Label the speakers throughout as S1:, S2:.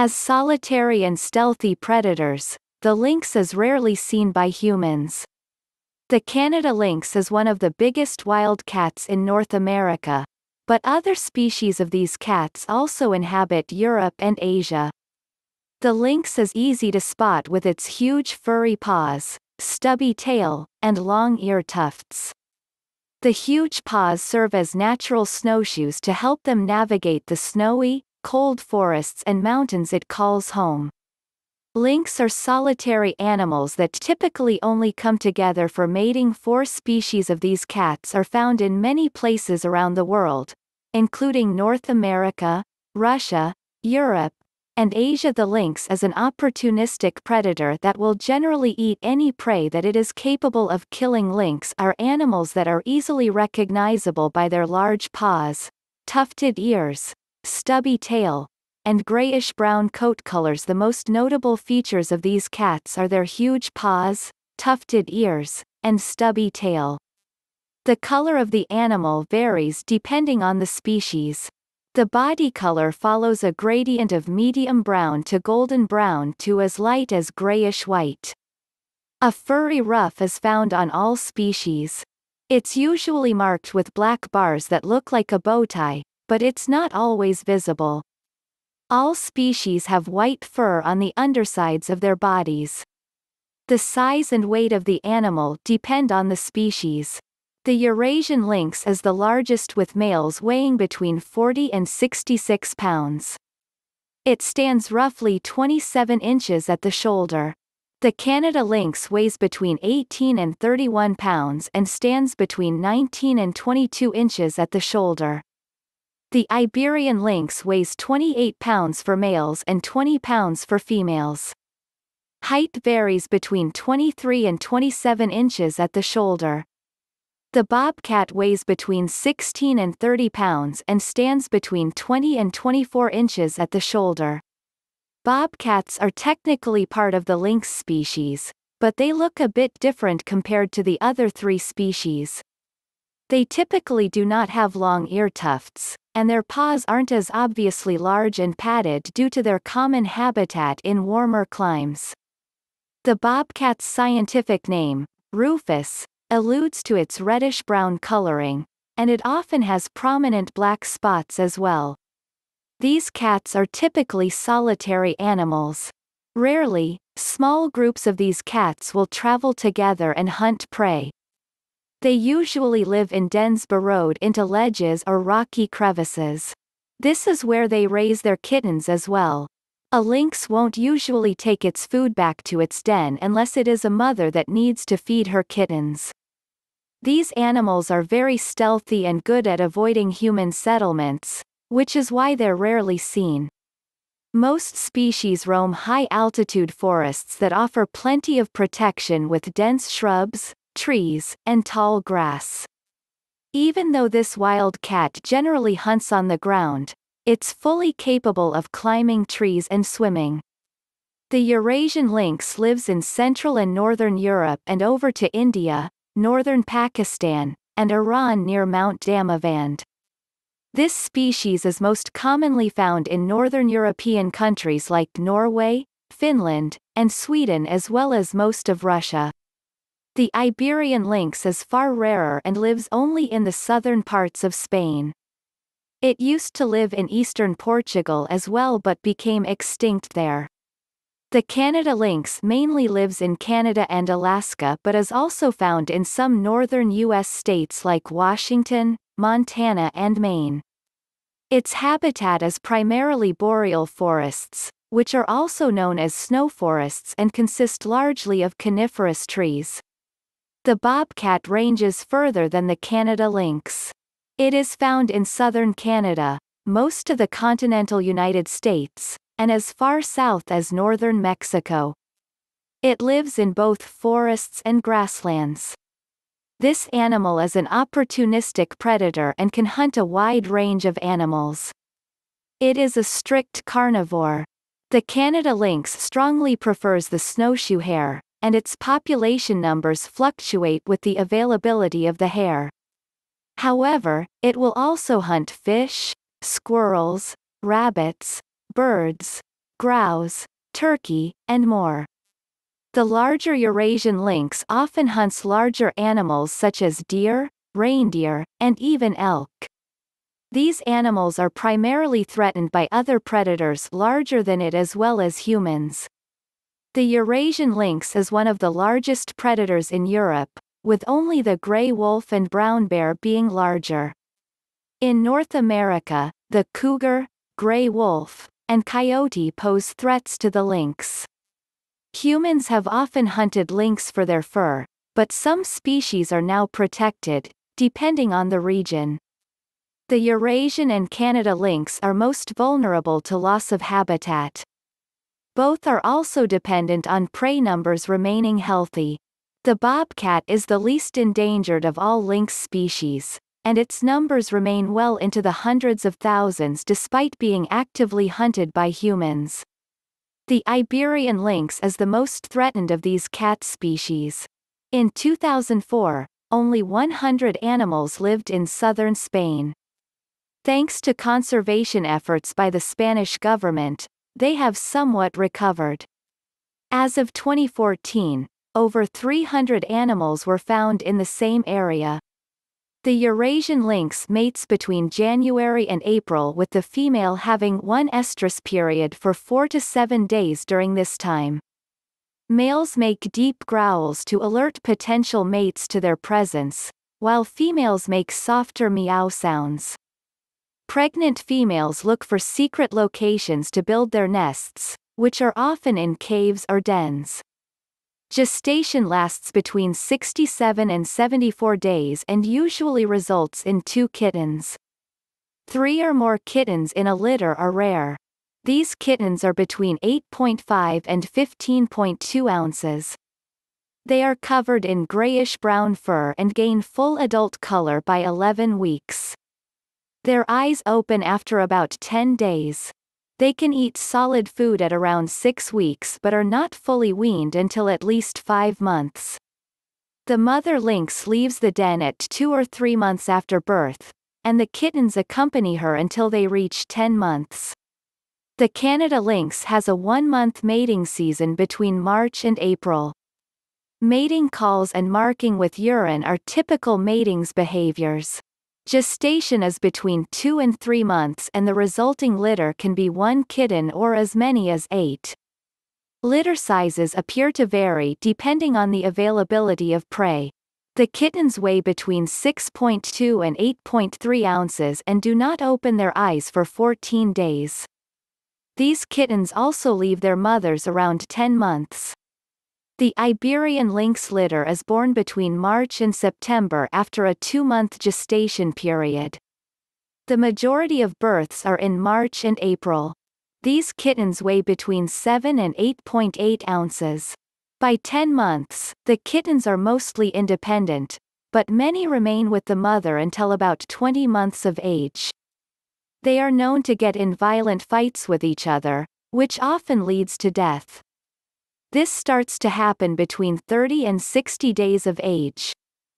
S1: As solitary and stealthy predators, the lynx is rarely seen by humans. The Canada lynx is one of the biggest wild cats in North America, but other species of these cats also inhabit Europe and Asia. The lynx is easy to spot with its huge furry paws, stubby tail, and long ear tufts. The huge paws serve as natural snowshoes to help them navigate the snowy, cold forests and mountains it calls home. Lynx are solitary animals that typically only come together for mating. 4 species of these cats are found in many places around the world, including North America, Russia, Europe, and Asia. The lynx is an opportunistic predator that will generally eat any prey that it is capable of killing. Lynx are animals that are easily recognizable by their large paws, tufted ears, stubby tail, and grayish-brown coat colors. The most notable features of these cats are their huge paws, tufted ears, and stubby tail. The color of the animal varies depending on the species. The body color follows a gradient of medium brown to golden brown to as light as grayish-white. A furry ruff is found on all species. It's usually marked with black bars that look like a bow tie, but it's not always visible. All species have white fur on the undersides of their bodies. The size and weight of the animal depend on the species. The Eurasian lynx is the largest, with males weighing between 40 and 66 pounds. It stands roughly 27 inches at the shoulder. The Canada lynx weighs between 18 and 31 pounds and stands between 19 and 22 inches at the shoulder. The Iberian lynx weighs 28 pounds for males and 20 pounds for females. Height varies between 23 and 27 inches at the shoulder. The bobcat weighs between 16 and 30 pounds and stands between 20 and 24 inches at the shoulder. Bobcats are technically part of the lynx species, but they look a bit different compared to the other 3 species. They typically do not have long ear tufts, and their paws aren't as obviously large and padded due to their common habitat in warmer climes. The bobcat's scientific name, rufus, alludes to its reddish-brown coloring, and it often has prominent black spots as well. These cats are typically solitary animals. Rarely, small groups of these cats will travel together and hunt prey. They usually live in dens burrowed into ledges or rocky crevices. This is where they raise their kittens as well. A lynx won't usually take its food back to its den unless it is a mother that needs to feed her kittens. These animals are very stealthy and good at avoiding human settlements, which is why they're rarely seen. Most species roam high-altitude forests that offer plenty of protection with dense shrubs, trees, and tall grass. Even though this wild cat generally hunts on the ground, it's fully capable of climbing trees and swimming. The Eurasian lynx lives in Central and Northern Europe and over to India, northern Pakistan, and Iran near Mount Damavand. This species is most commonly found in northern European countries like Norway, Finland, and Sweden, as well as most of Russia. The Iberian lynx is far rarer and lives only in the southern parts of Spain. It used to live in eastern Portugal as well but became extinct there. The Canada lynx mainly lives in Canada and Alaska but is also found in some northern U.S. states like Washington, Montana and Maine. Its habitat is primarily boreal forests, which are also known as snow forests and consist largely of coniferous trees. The bobcat ranges further than the Canada lynx. It is found in southern Canada, most of the continental United States, and as far south as northern Mexico. It lives in both forests and grasslands. This animal is an opportunistic predator and can hunt a wide range of animals. It is a strict carnivore. The Canada lynx strongly prefers the snowshoe hare, and its population numbers fluctuate with the availability of the hare. However, it will also hunt fish, squirrels, rabbits, birds, grouse, turkey, and more. The larger Eurasian lynx often hunts larger animals such as deer, reindeer, and even elk. These animals are primarily threatened by other predators larger than it as well as humans. The Eurasian lynx is one of the largest predators in Europe, with only the gray wolf and brown bear being larger. In North America, the cougar, gray wolf, and coyote pose threats to the lynx. Humans have often hunted lynx for their fur, but some species are now protected, depending on the region. The Eurasian and Canada lynx are most vulnerable to loss of habitat. Both are also dependent on prey numbers remaining healthy. The bobcat is the least endangered of all lynx species, and its numbers remain well into the hundreds of thousands despite being actively hunted by humans. The Iberian lynx is the most threatened of these cat species. In 2004, only 100 animals lived in southern Spain. Thanks to conservation efforts by the Spanish government, they have somewhat recovered. As of 2014, over 300 animals were found in the same area. The Eurasian lynx mates between January and April, with the female having one estrus period for 4 to 7 days during this time. Males make deep growls to alert potential mates to their presence, while females make softer meow sounds. Pregnant females look for secret locations to build their nests, which are often in caves or dens. Gestation lasts between 67 and 74 days and usually results in 2 kittens. 3 or more kittens in a litter are rare. These kittens are between 8.5 and 15.2 ounces. They are covered in grayish-brown fur and gain full adult color by 11 weeks. Their eyes open after about 10 days. They can eat solid food at around 6 weeks but are not fully weaned until at least 5 months. The mother lynx leaves the den at 2 or 3 months after birth, and the kittens accompany her until they reach 10 months. The Canada lynx has a 1-month mating season between March and April. Mating calls and marking with urine are typical mating's behaviors. Gestation is between 2 and 3 months and the resulting litter can be 1 kitten or as many as 8. Litter sizes appear to vary depending on the availability of prey. The kittens weigh between 6.2 and 8.3 ounces and do not open their eyes for 14 days. These kittens also leave their mothers around 10 months. The Iberian lynx litter is born between March and September after a 2-month gestation period. The majority of births are in March and April. These kittens weigh between 7 and 8.8 ounces. By 10 months, the kittens are mostly independent, but many remain with the mother until about 20 months of age. They are known to get in violent fights with each other, which often leads to death. This starts to happen between 30 and 60 days of age.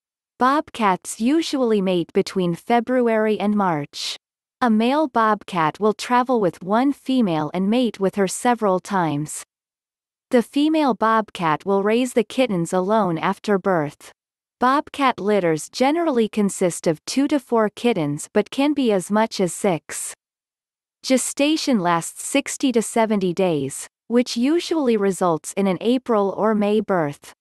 S1: Bobcats usually mate between February and March. A male bobcat will travel with one female and mate with her several times. The female bobcat will raise the kittens alone after birth. Bobcat litters generally consist of 2 to 4 kittens but can be as much as 6. Gestation lasts 60 to 70 days, which usually results in an April or May birth.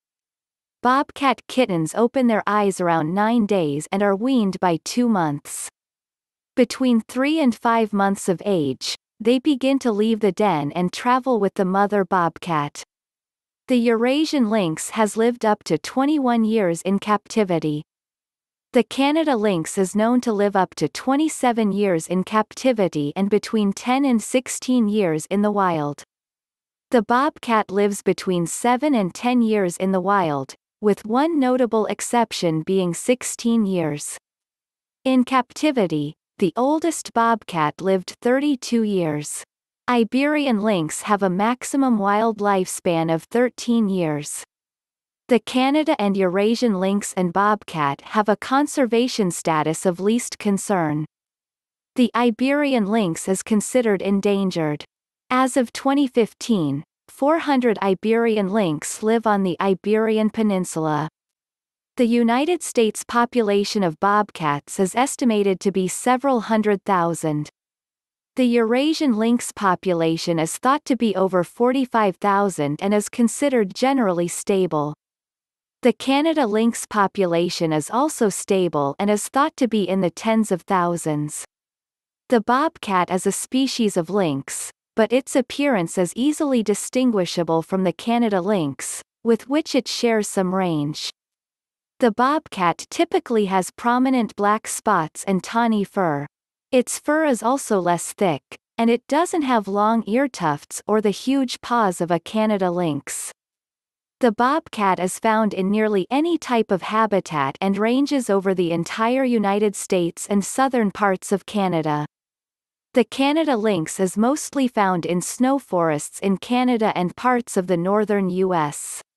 S1: Bobcat kittens open their eyes around 9 days and are weaned by 2 months. Between 3 and 5 months of age, they begin to leave the den and travel with the mother bobcat. The Eurasian lynx has lived up to 21 years in captivity. The Canada lynx is known to live up to 27 years in captivity and between 10 and 16 years in the wild. The bobcat lives between 7 and 10 years in the wild, with one notable exception being 16 years. In captivity, the oldest bobcat lived 32 years. Iberian lynx have a maximum wild lifespan of 13 years. The Canada and Eurasian lynx and bobcat have a conservation status of least concern. The Iberian lynx is considered endangered. As of 2015, 400 Iberian lynx live on the Iberian Peninsula. The United States population of bobcats is estimated to be several hundred thousand. The Eurasian lynx population is thought to be over 45,000 and is considered generally stable. The Canada lynx population is also stable and is thought to be in the tens of thousands. The bobcat is a species of lynx, but its appearance is easily distinguishable from the Canada lynx, with which it shares some range. The bobcat typically has prominent black spots and tawny fur. Its fur is also less thick, and it doesn't have long ear tufts or the huge paws of a Canada lynx. The bobcat is found in nearly any type of habitat and ranges over the entire United States and southern parts of Canada. The Canada lynx is mostly found in snow forests in Canada and parts of the northern U.S.